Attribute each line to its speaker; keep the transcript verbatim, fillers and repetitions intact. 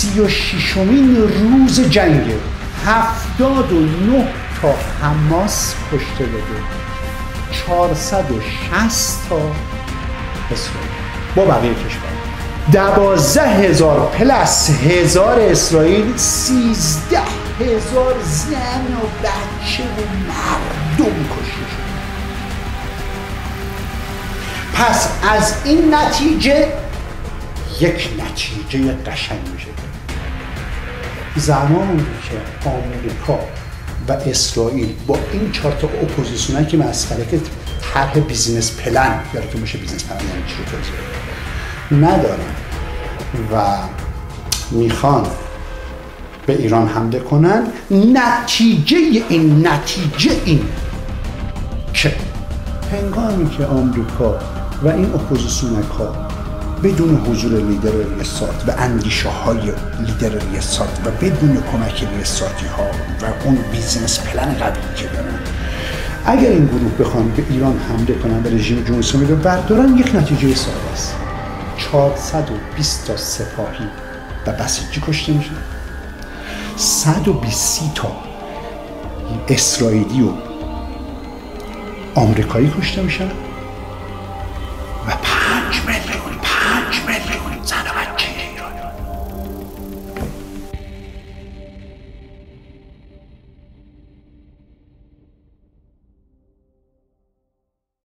Speaker 1: سی و ششمین روز جنگه، هفتاد و نه تا حماس کشته بده، چهارصد و شصت تا اسرائیل با بقیه کشور، دوازده هزار پلس هزار اسرائیل، سیزده هزار زن و بچه و مردم کشته شد. پس از این نتیجه یک نتیجه قشنگ میشه. زمانی که آمریکا و اسرائیل با این چهار تا اپوزیسیونایی که مسخره که طرح بیزینس پلن یا که میشه بیزینس پلن یعنی چی رو توضیح ندارن و میخوان به ایران حمله کنن، نتیجه این نتیجه این که هنگامی که آمریکا و این اپوزیسیونک ها بدون حضور لیدر ریاست و اندیشه های لیدر ریاست و بدون کمک ریاستی ها و اون بیزنس پلن قبلی که دارن، اگر این گروه بخوان به ایران حمله کنن و رژیم جمهوری اسلامی رو بردارن، یک نتیجه ساده است: چهارصد و بیست تا سپاهی و بسیجی کشته میشن، صد و بیست تا اسرائیلی و آمریکایی کشته میشن